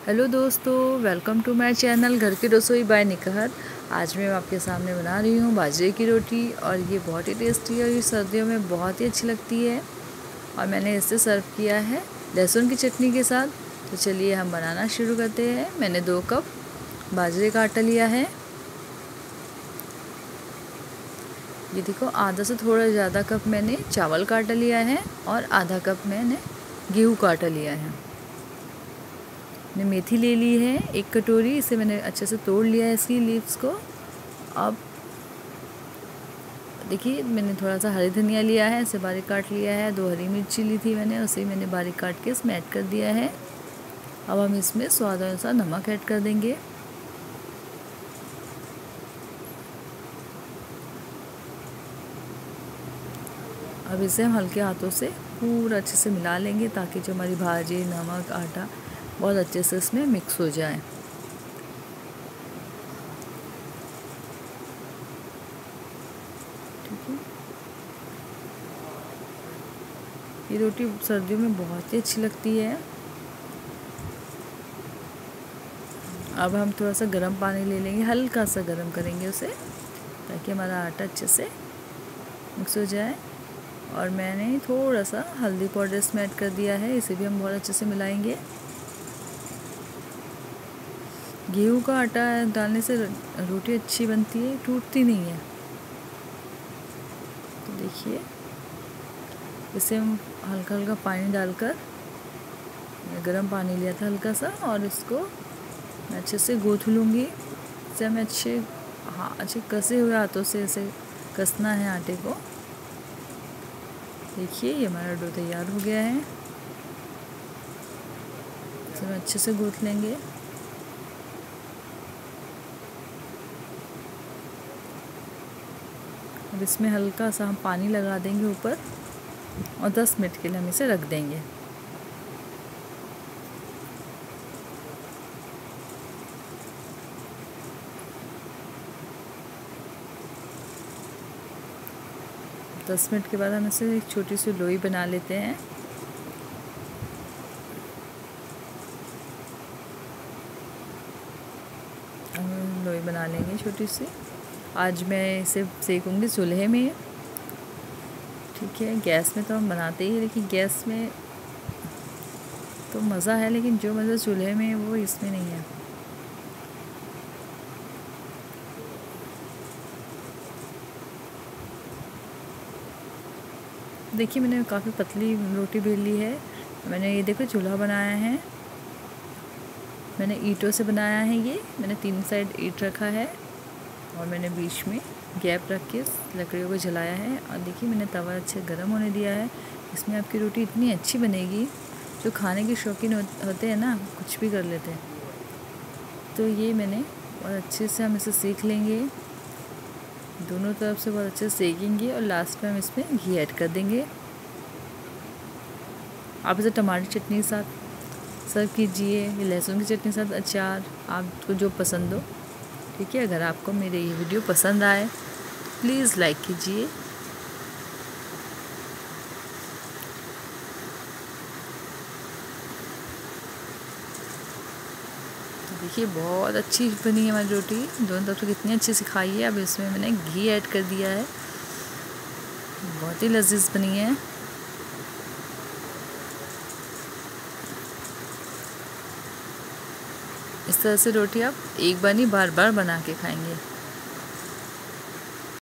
Hello दोस्तों, welcome to my channel घर की रसोई बाय निकहत। आज मैं आपके सामने बना रही हूँ बाजरे की रोटी और ये बहुत ही टेस्टी है और ये सर्दियों में बहुत ही अच्छी लगती है। और मैंने इसे सर्व किया है लहसुन की चटनी के साथ। तो चलिए हम बनाना शुरू करते हैं। मैंने 2 कप बाजरे का आटा लिया है। ये देखो, आधा से थोड़ा ज़्यादा कप मैंने चावल का आटा लिया है और आधा कप मैंने गेहूँ का आटा लिया है। मैंने मेथी ले ली है 1 कटोरी, इसे मैंने अच्छे से तोड़ लिया है इसकी लीव्स को। अब देखिए, मैंने थोड़ा सा हरी धनिया लिया है, इसे बारीक काट लिया है। 2 हरी मिर्ची ली थी मैंने, उसे मैंने बारीक काट के इसमें ऐड कर दिया है। अब हम इसमें स्वाद अनुसार नमक ऐड कर देंगे। अब इसे हम हल्के हाथों से पूरा अच्छे से मिला लेंगे ताकि जो हमारी भाजी, नमक, आटा बहुत अच्छे से इसमें मिक्स हो जाए। ठीक है, ये रोटी सर्दियों में बहुत ही अच्छी लगती है। अब हम थोड़ा सा गर्म पानी ले लेंगे, हल्का सा गर्म करेंगे उसे ताकि हमारा आटा अच्छे से मिक्स हो जाए। और मैंने थोड़ा सा हल्दी पाउडर इसमें ऐड कर दिया है, इसे भी हम बहुत अच्छे से मिलाएंगे। गेहूं का आटा डालने से रोटी अच्छी बनती है, टूटती नहीं है। तो देखिए, इसे हम हल्का हल्का पानी डालकर, गर्म पानी लिया था हल्का सा, और इसको मैं अच्छे से गूँथ लूँगी। इसे हमें अच्छे कसे हुए हाथों से इसे कसना है आटे को। देखिए, ये हमारा डो तैयार हो गया है। इसे हम अच्छे से गूँथ लेंगे। अब इसमें हल्का सा हम पानी लगा देंगे ऊपर और 10 मिनट के लिए हम इसे रख देंगे। दस मिनट के बाद हम इसे एक छोटी सी लोई बना लेते हैं। हम लोई बना लेंगे छोटी सी। आज मैं इसे सेकूंगी चूल्हे में। ठीक है, गैस में तो हम बनाते ही, लेकिन गैस में तो मज़ा है, लेकिन जो मज़ा चूल्हे में है वो इसमें नहीं है। देखिए, मैंने काफ़ी पतली रोटी बेल ली है। मैंने ये देखो चूल्हा बनाया है, मैंने ईंटों से बनाया है। ये मैंने 3 साइड ईंट रखा है और मैंने बीच में गैप रख के लकड़ियों को जलाया है। और देखिए, मैंने तवा अच्छे गर्म होने दिया है। इसमें आपकी रोटी इतनी अच्छी बनेगी, जो खाने के शौकीन होते हैं ना, कुछ भी कर लेते हैं। तो ये मैंने बहुत अच्छे से हम इसे सेक लेंगे, दोनों तरफ से बहुत अच्छे से सेकेंगे और लास्ट में हम इसमें घी ऐड कर देंगे। आप इसे टमाटर चटनी के साथ सर्व कीजिए या लहसुन की चटनी के साथ, अचार, आपको जो पसंद हो। ठीक है, अगर आपको मेरे ये वीडियो पसंद आए प्लीज़ लाइक कीजिए। देखिए, बहुत अच्छी बनी है हमारी रोटी, दोनों तरफ से कितनी अच्छी से खाई है। अब इसमें मैंने घी ऐड कर दिया है, बहुत ही लजीज बनी है। इस तरह से रोटी आप एक बार नहीं, बार बार बना के खाएंगे।